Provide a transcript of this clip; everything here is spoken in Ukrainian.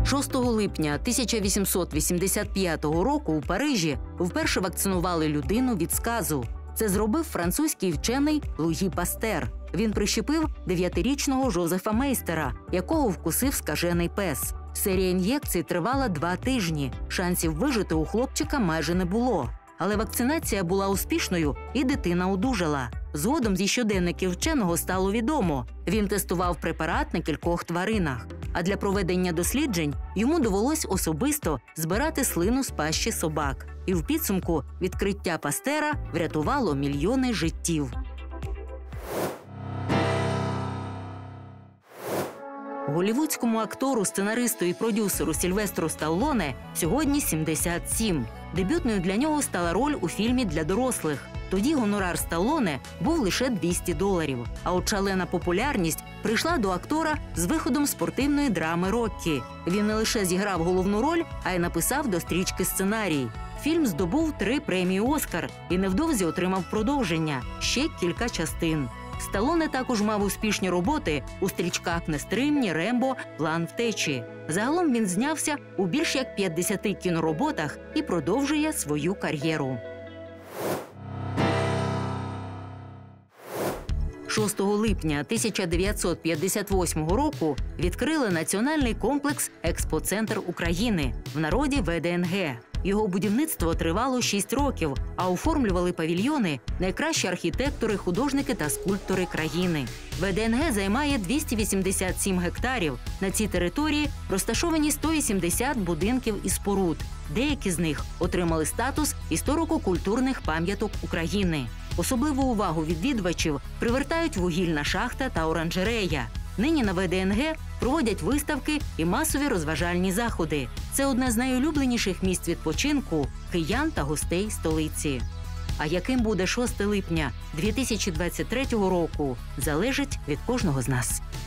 6 липня 1885 року у Парижі вперше вакцинували людину від сказу. Це зробив французький вчений Луї Пастер. Він прищепив 9-річного Жозефа Мейстера, якого вкусив скажений пес. Серія ін'єкцій тривала 2 тижні. Шансів вижити у хлопчика майже не було. Але вакцинація була успішною і дитина одужала. Згодом зі щоденників вченого стало відомо. Він тестував препарат на кількох тваринах. А для проведення досліджень йому довелось особисто збирати слину з пащі собак. І в підсумку відкриття Пастера врятувало мільйони життів. Голлівудському актору, сценаристу і продюсеру Сільвестру Сталлоне сьогодні 77. Дебютною для нього стала роль у фільмі для дорослих. Тоді гонорар Сталлоне був лише $200. А от шалена популярність прийшла до актора з виходом спортивної драми «Роккі». Він не лише зіграв головну роль, а й написав до стрічки сценарій. Фільм здобув 3 премії «Оскар» і невдовзі отримав продовження – ще кілька частин. Сталлоне також мав успішні роботи у стрічках «Нестримні», «Рембо», «План втечі». Загалом він знявся у більш як 50 кінороботах і продовжує свою кар'єру. 6 липня 1958 року відкрили Національний комплекс «Експоцентр України», в народі ВДНГ. Його будівництво тривало 6 років, а оформлювали павільйони найкращі архітектори, художники та скульптори країни. ВДНГ займає 287 гектарів. На цій території розташовані 180 будинків і споруд. Деякі з них отримали статус історико-культурних пам'яток України. Особливу увагу відвідувачів привертають вугільна шахта та оранжерея. Нині на ВДНГ проводять виставки і масові розважальні заходи. Це одне з найулюбленіших місць відпочинку киян та гостей столиці. А яким буде 6 липня 2023 року, залежить від кожного з нас.